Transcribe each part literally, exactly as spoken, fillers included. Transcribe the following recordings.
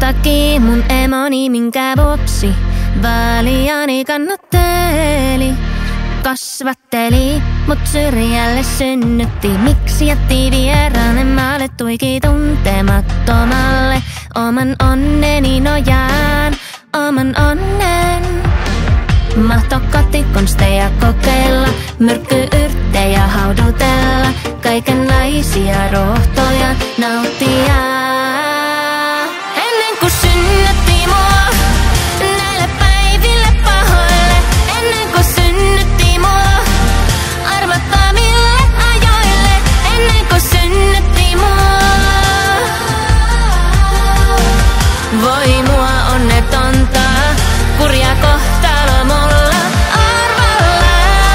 takia mun emoni, minkä vuoksi vaaliani kannatteli. Kasvatteli, mut syrjälle synnytti. Miksi jätti vieraanen maalle tuiki tuntemattomalle? Oman onneni nojaan, oman onnen. Mahto kotikonsteja kokeilla, myrkkyyrttejä haudutella, kaikenlaisia rohtoja nauttia. Ennen kuin synnytti mua näille päiville pahoille, ennen kuin synnytti mua arvattomille ajoille, ennen kuin synnytti mua. Voi mua onnetonta, kurja kohtalo mulla arvalla.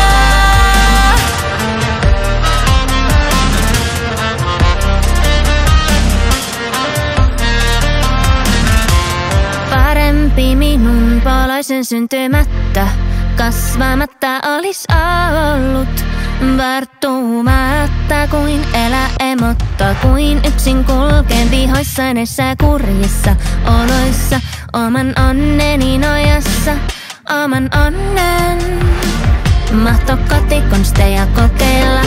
Parempi minun poloisen syntymättä, kasvamatta olis ollut. Varttumatta kuin elä emotta, kuin yksin kulkeen vihoissa näissä kurjissa oloissa. Oman onneni nojassa, oman onnen. Mahto kotikonsteja kokeilla,